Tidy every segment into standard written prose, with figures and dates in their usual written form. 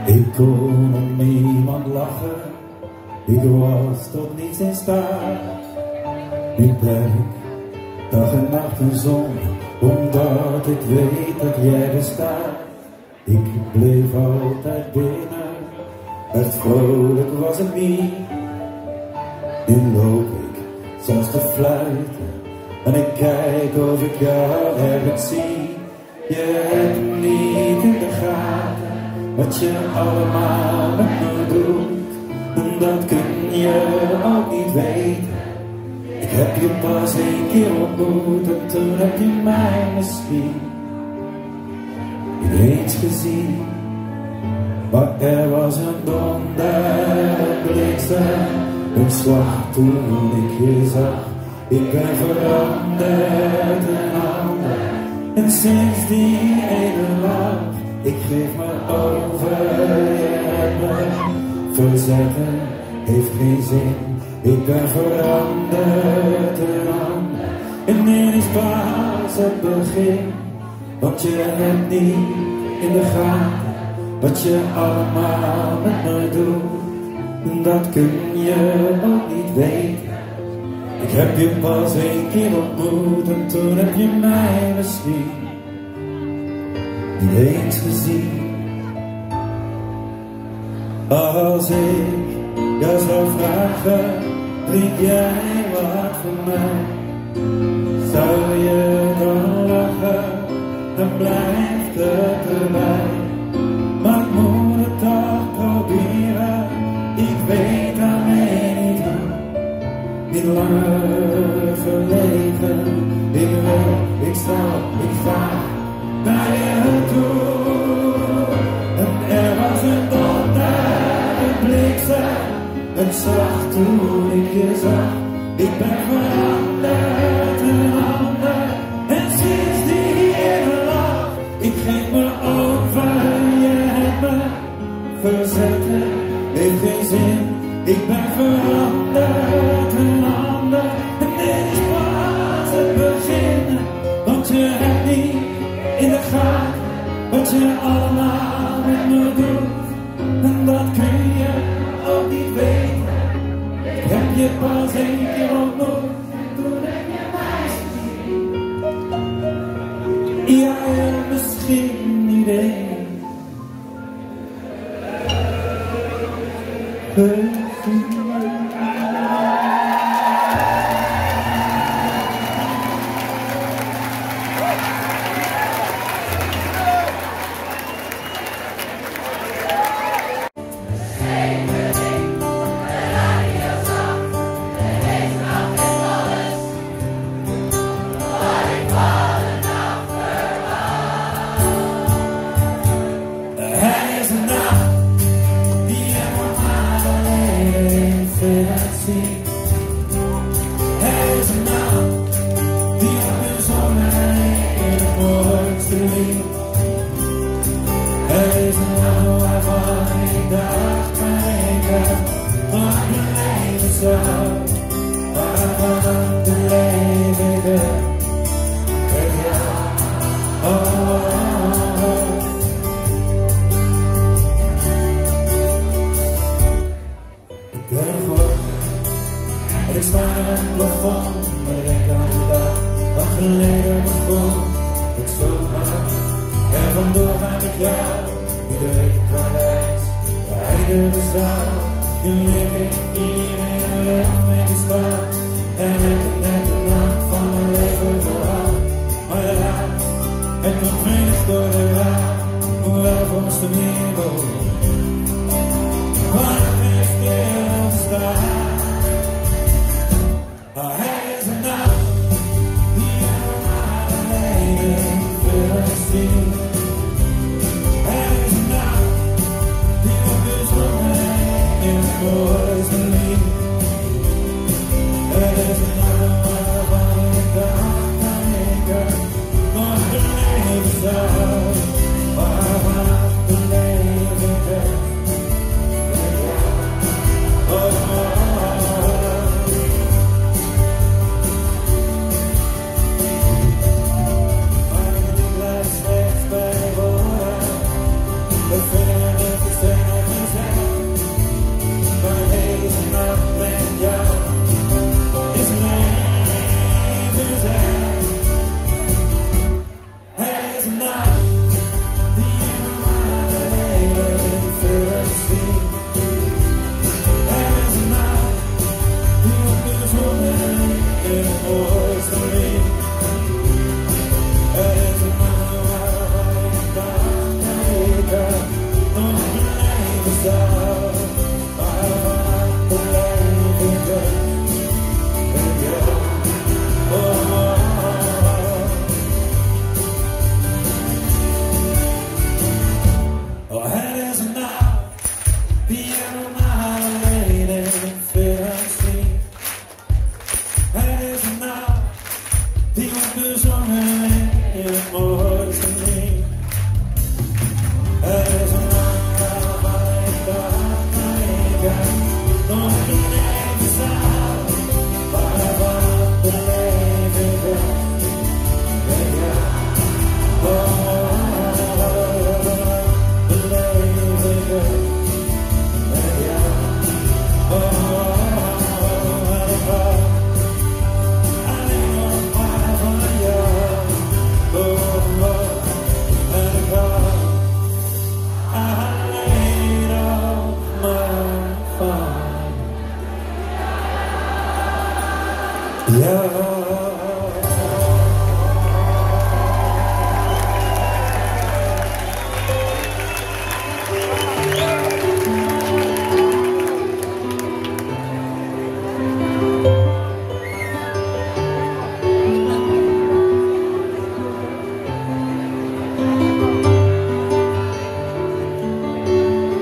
Ik kon om niemand lachen, ik was tot niets in staat. Nu blijf dag en nacht een zon, omdat ik weet dat jij bestaat. Ik bleef altijd binnen, echt vrolijk was het niet. Nu loop ik zelfs te fluiten en ik kijk of ik jou ergens zie. Je hebt niet in de gaten wat je allemaal met me doet, en dat kun je ook niet weten. Ik heb je pas 1 keer ontmoet en toen heb je mij misschien niet eens gezien. Maar er was een donder, een bliksem, een slag toen ik je zag. Ik ben veranderd een ander, en sinds die ene lach, ik geef me over, je hebt me verzetten, heeft geen zin. Ik ben veranderd een ander, en dit is pas het begin. Want je hebt niet in de gaten wat je allemaal met me doet, en dat kun je ook niet weten. Ik heb je pas 1 keer ontmoet en toen heb je mij misschien niet eens gezien. Als ik jou zou vragen, drink jij wat voor mij? Zou je dan lachen, dan blijft het erbij. Maar ik moet het toch proberen, ik weet alleen niet hoe. Niet langer verlegen, ik wil, ik zal, ik ga naar je toe. En er was een donder, een bliksem, een slag toen ik je zag. Ik ben veranderd een ander, en sinds die ene lach, ik geef me over, je hebt me verzetten, heeft geen zin. Ik ben veranderd een ander, en dit is pas het begin. Want je hebt niet in de gaten wat je allemaal met me doet, en dat kun je ook niet weten. Ik heb je pas 1 keer ontmoet, toen heb je mij gezien. Ja, misschien niet eens. Hij is een naam die op de zon in het woord verliet. Hij is een naam waarvan ik dacht aan ik mag mijn leven zo, waarvan de leven met jou. Ik ben gehoord. Ik sta in het plafond, maar ik denk aan de dag wat geleden begon. Ik sloeg me af, en vandoor ga ik jou, ieder week van reis, rijden de zaal. Nu lig ik hier in een lucht met je stad, en heb ik net de nacht van mijn leven vooral. Maar ja, het komt weinig door de raam, hoewel volgens de hemel, waar ik stilstaan. Hij is een naam die helemaal alleen wil zien. Hij is een naam die op de zon in het mooiste lief. Het is een naam waarvan ik dacht aan ik nog beleven zou, waarvan ik beleven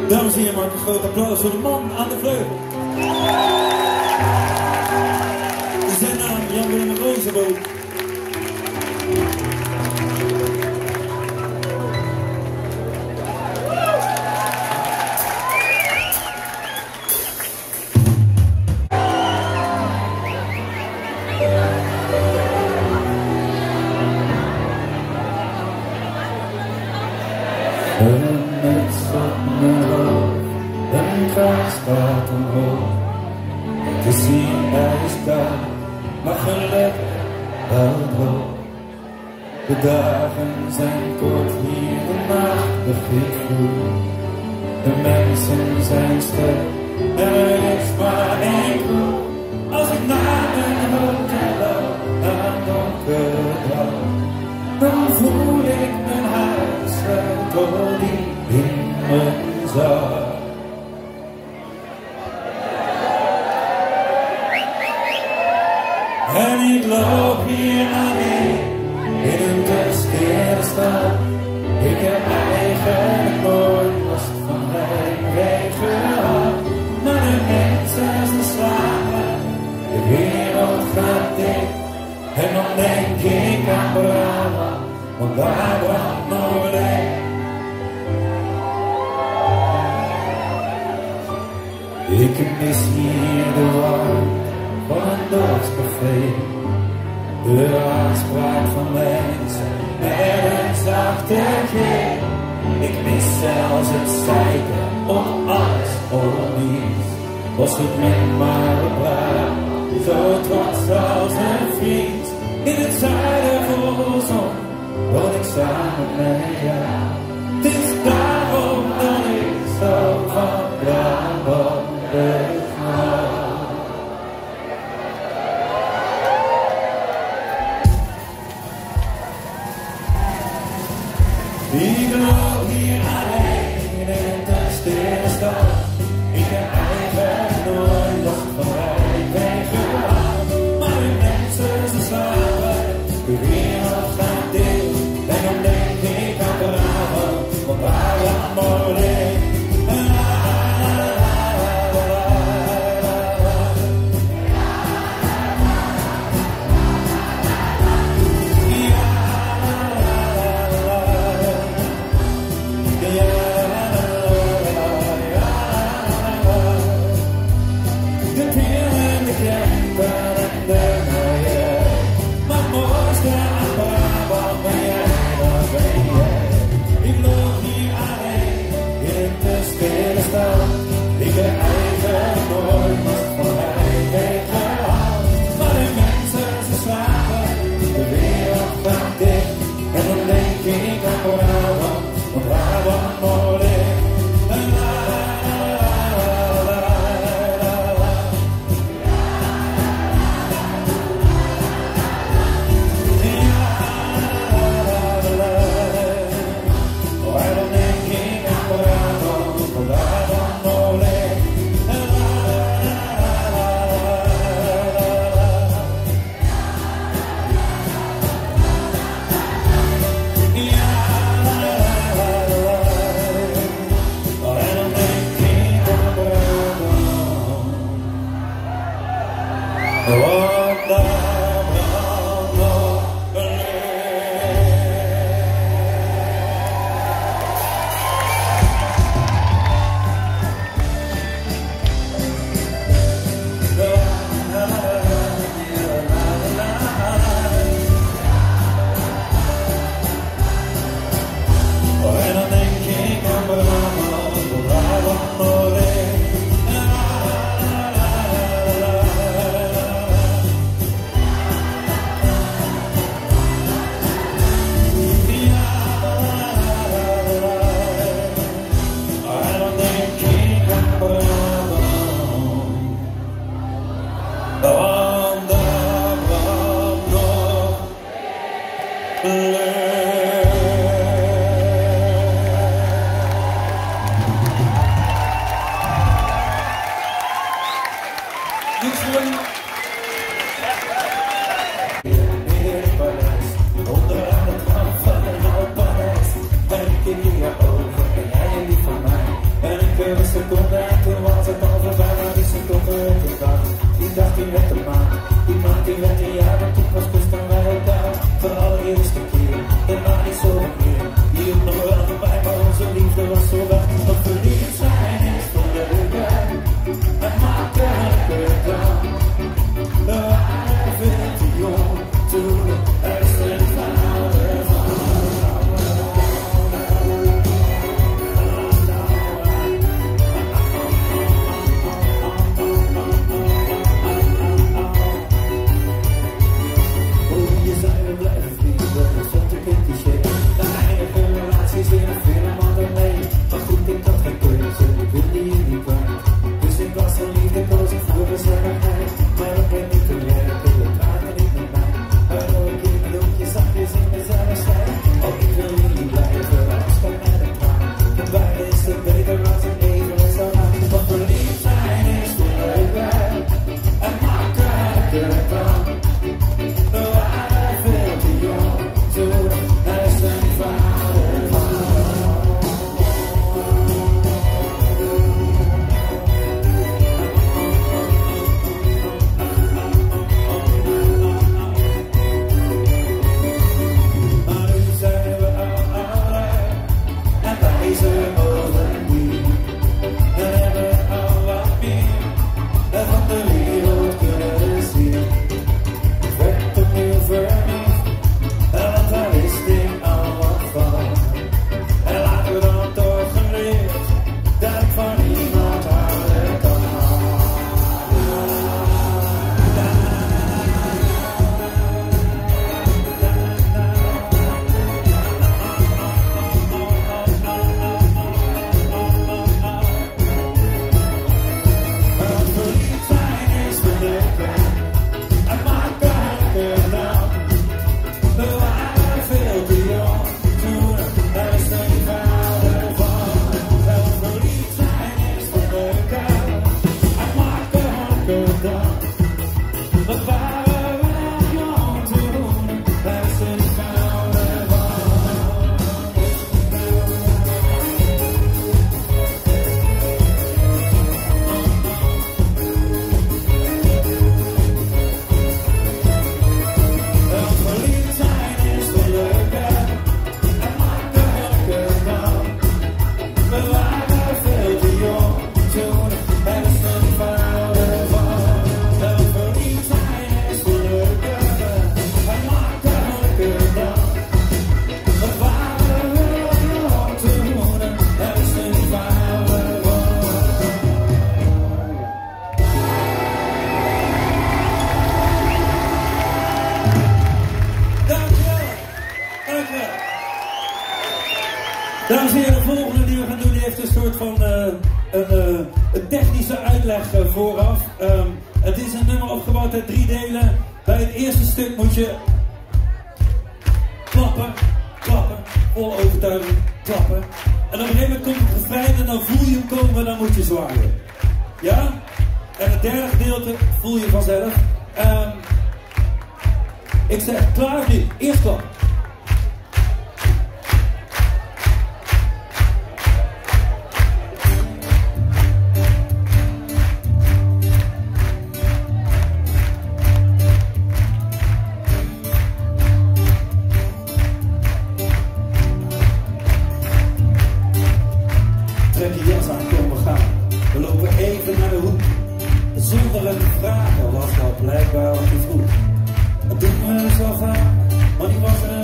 Dames en heren, maak een groot applaus voor de man aan de vleugel. Zijn naam Jan-Willem Rozenboom. Een muts op mijn hoofd, een kraag staat omhoog. Het is hier ijskoud, maar gelukkig wel droog. De dagen zijn kort hier, de nacht begint vroeg. De mensen zijn stil, er is maar één kroeg. Als ik naar een hotel loop, naar een donkere dag, dan voel ik mijn huissleutel die in mijn zak. En ik loop hier alleen in een stille stad. Ik heb eigenlijk nooit last van heimwee gehad. Maar de mensen ze slapen, de wereld gaat dicht. En dan denk ik aan Brabant, want daar brandt nog licht. Ik mis hier de warmte van een dorpscafé. De aanspraak van mensen met een zachte G. Ik mis zelfs het zeiken om alles of niets. Was het met maar een praat, zo trots als een vriend. In het zuiden vol zon, woon ik samen met jou. Het is daarom dat ik zo van Brabant hou. Ik loop hier alleen in een stille stad. Ik heb eigenlijk nooit last van heimwee gehad. Maar de mensen ze slapen, de wereld gaat dicht. En dan denk ik aan Brabant. was zo weg. Want verliefd zijn is voor de weg. Het maakt elke dag. We waren veel te jong toen er stil vader van. Je zei we blijven vliegen, dat stond ik in cliché. De eigen relatie is weer een film, maar mee. Maar goed, ik had geen keuze, ik wilde hier niet kwijt. Dus ik was een liefde, koos ik voor gezelligheid. Maar ik ben niet te werken, we praten niet met mij. Waardoor ik in een hoekje zachtjes in mezelf zei. Oh, ik wil hier niet blijven, afstand met een traan. En beide is het beter als ik even zou gaan. Want verliefd zijn is voor leuk werk. En makkelijker dan. We waren veel te jong toen er zijn vader van. Maar nu zijn we allebei en wijzen over wie. We hebben al wat meer van de wereld kunnen zien. Ik werd opnieuw verliefd, want daar wist ik al wat van. En laten we dan toch geleerd dat ik van iemand houden kan. Want verliefd zijn is verleuken. Het maakt elke dag. We waren veel te jong toen er is geen vader van. Wel verliefd zijn is verleuken. Het maakt elke dag. We waren wel jong toen er is geen vader van. Wel verliefd zijn is verleuken. Het maakt elke dag. We waren veel te jong toen er is geen vader van. Wel verliefd zijn is verleuken. Het maakt elke dag. We waren wel jong toen er is geen vader van. Dankjewel. Dankjewel. Dames en heren, de volgende die we gaan doen, die heeft een soort van een technische uitleg vooraf. Het is een nummer opgebouwd uit 3 delen. Bij het eerste stuk moet je klappen, klappen, vol overtuiging, klappen. En op een gegeven moment komt het refrein en dan voel je hem komen, dan moet je zwaaien. Ja? En het derde gedeelte voel je vanzelf. Ik zeg klaar nu, eerst klappen. Trek je jas aan, kom we gaan. We lopen even naar de hoek. Zonder het te vragen was dat blijkbaar wat je vroeg. Het doet me zo vaak, maar die was er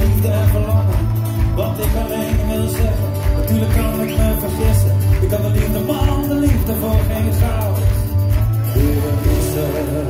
liefde en verlangen. Wat ik alleen wil zeggen, natuurlijk kan ik me vergissen. Ik had de liefde man, de liefde voor geen goud willen missen.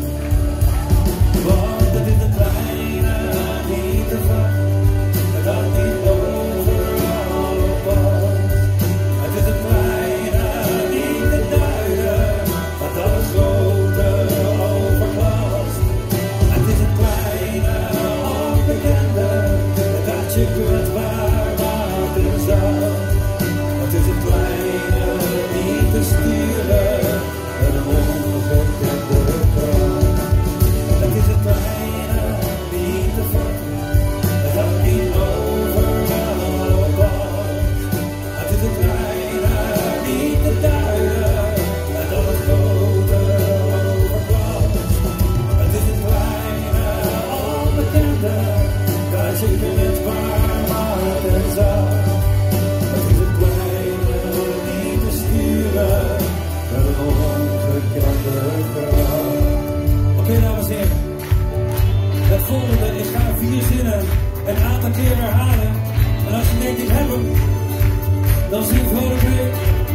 Want het is het kleine, niet te vaak, dat niet overal past. Het is het kleine, niet te duiden, dat alles grote overglast. Het is het kleine, onbekende, dat je kwetsbaar maakt en zou. Het is het kleine, niet te sturen, een ongekende kracht. Het is het kleine, niet te vatten, dat niet overal past. Het is het kleine, niet te duiden, dat het grote overglast. Het is het kleine, onbekende, dat je kwetsbaar maakt en zou. Het is het kleine, niet te sturen, een ongekende kracht. Oké, dames en heren. Het volgende, ik ga 4 zinnen een aantal keer herhalen. En als je denkt, ik heb hem, dan zing ik gewoon mee.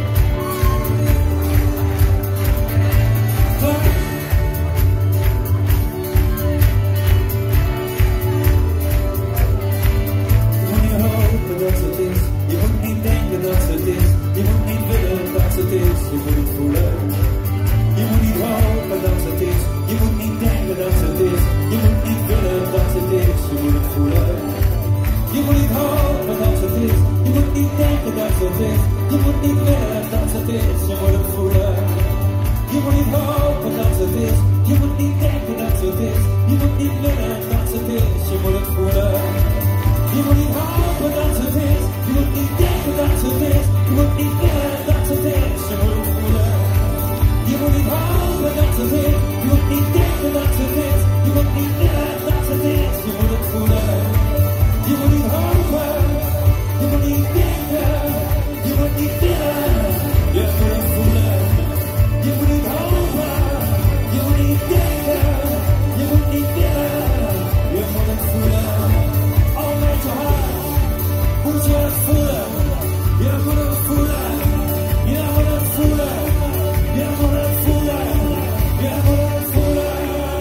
Klaar. Je moet niet hopen dat het is. Je moet niet denken dat het is. Je moet niet willen dat het is. Je moet het voelen. Je moet niet hopen dat het is. Je moet niet denken dat het is. Je moet niet willen dat het is. Je moet het voelen. Je moet niet hopen dat het is. Je moet niet denken dat het is. Je moet niet willen dat het is. Je moet het voelen. Je moet niet hopen dat het is. Je moet niet denken dat het is. Je moet niet willen dat het is. Je moet het voelen. Je moet niet hopen dat het is. Je moet niet denken dat het is. Je moet niet willen dat het is. Je moet het voelen. Je moet niet hopen dat het is. Je moet niet denken dat het is. Je moet niet willen dat het is. Je moet het voelen. Je moet niet hopen. Je moet niet denken. Je moet niet willen. Je moet het voelen. Je moet niet hopen. Je moet niet denken. Je moet niet willen. Je moet het voelen. Al met je hart moet je het voelen. Je moet het voelen. Je moet het voelen. Je moet het voelen. Je moet het voelen.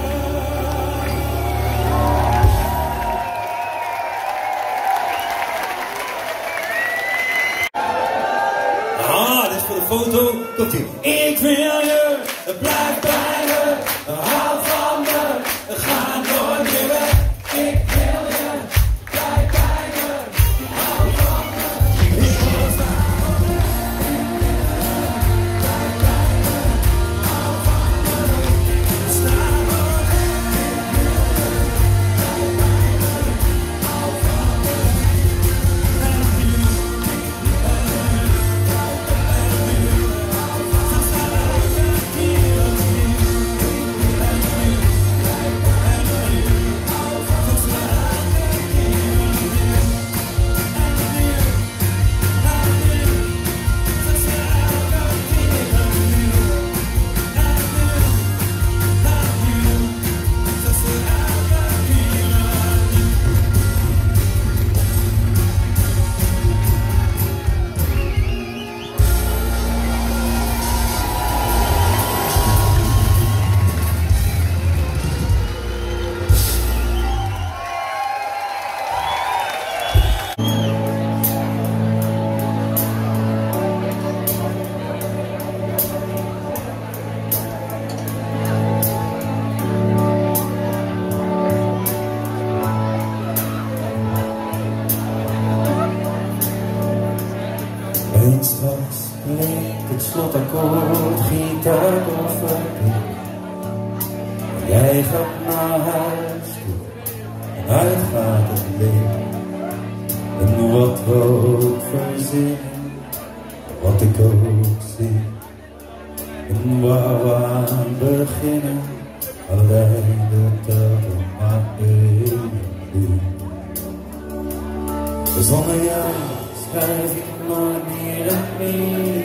Ah, dit is voor de foto. Komt-ie. Ik wil je, blijf bij me, hou van me, ga nooit meer weg. Ik wil je, blijf bij me, hou van me. Ik wil het samen. Blijf bij me, hou van me. Samen. Blijf bij me, hou van me. En straks klinkt het slotakkoord, gitaarkoffer. Jij gaat naar huis toe en uitgaat het licht. En wat we ook verzinnen, wat ik ook zie. En waar we aan beginnen, alleen dat er maar één doet. Zonder jou schrijf ik maar meer en meer.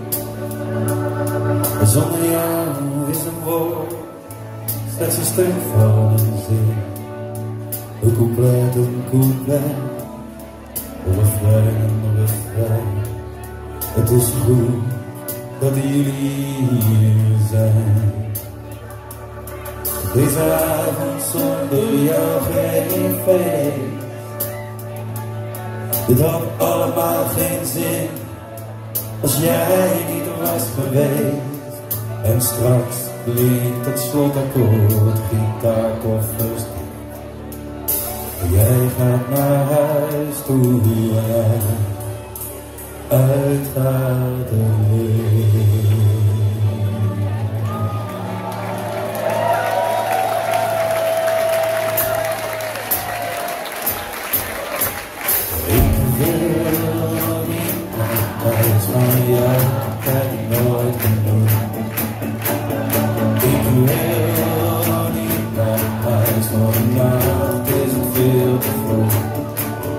Zonder jou is een woord slechts een stuk van een zin. een couplet, refrein en refrein. Het is goed dat jullie hier zijn. Deze avond zonder jou geen feest. Dit had allemaal geen zin als jij niet was geweest. En straks klinkt het slotakkoord, gitaarkoffers dicht. Jij gaat naar huis toe en uitgaat het licht. Van jou heb ik nooit genoeg. Ik wil niet naar huis, vanavond is het veel te vroeg.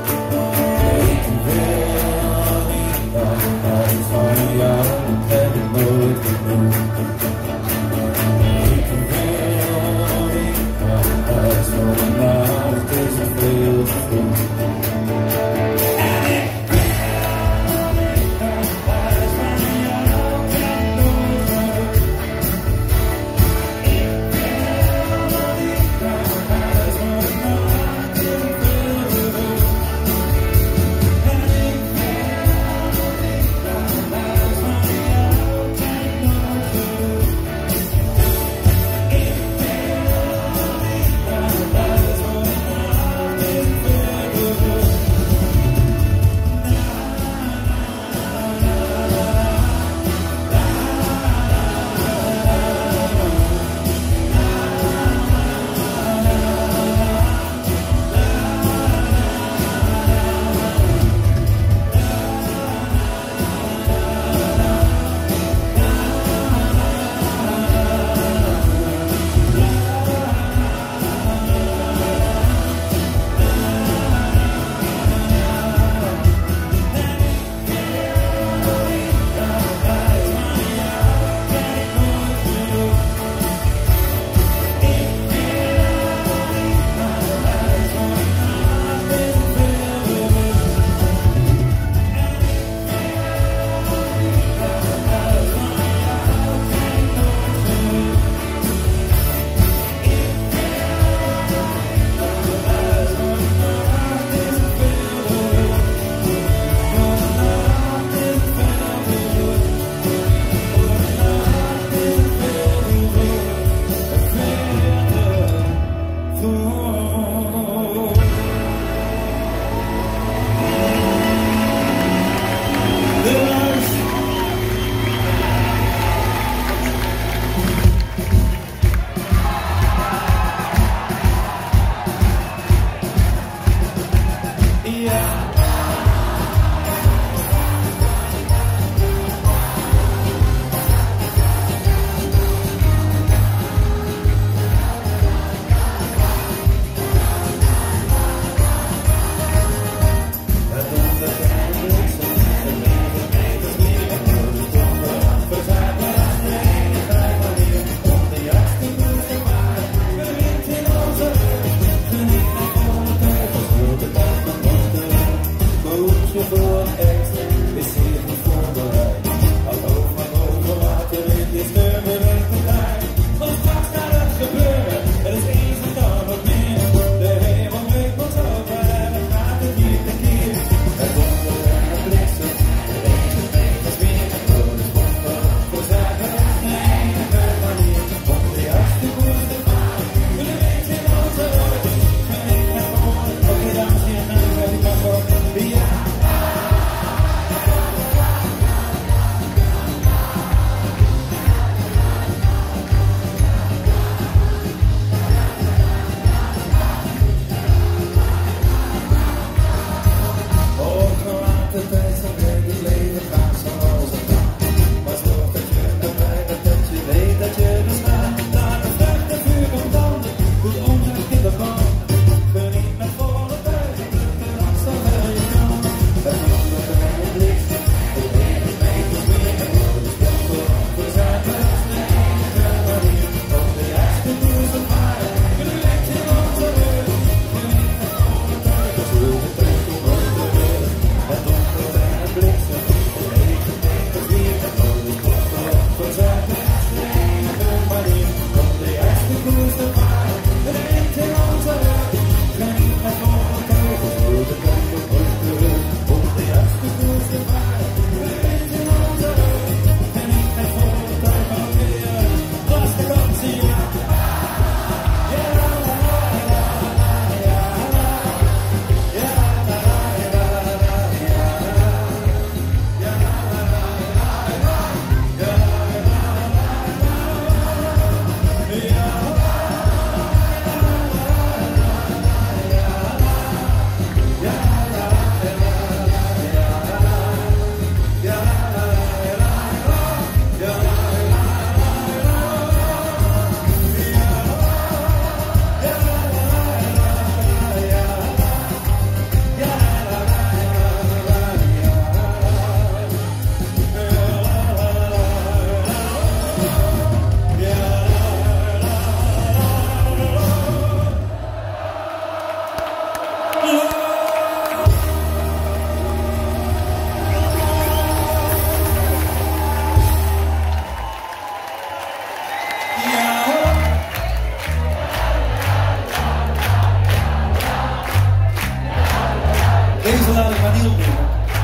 Deze laat ik maar niet opnemen.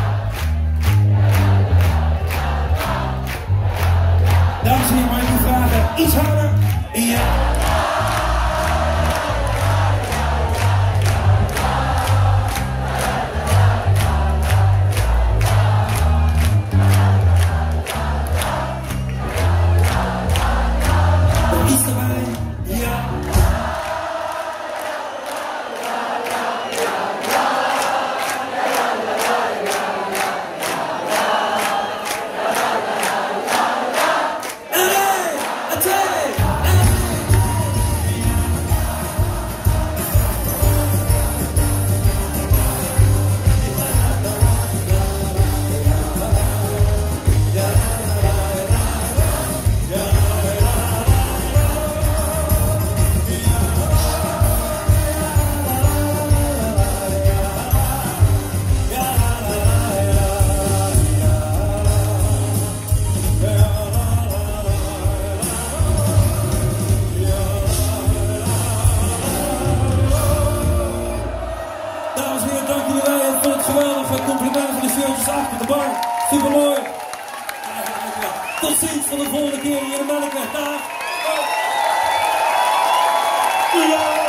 Dames en heren, mag ik u vragen iets harder? Ja. Iets erbij? Ja. Geweldige complimenten van de shirtjes achter de bar. Super mooi. Tot ziens van de volgende keer hier in Melkweg. Dag.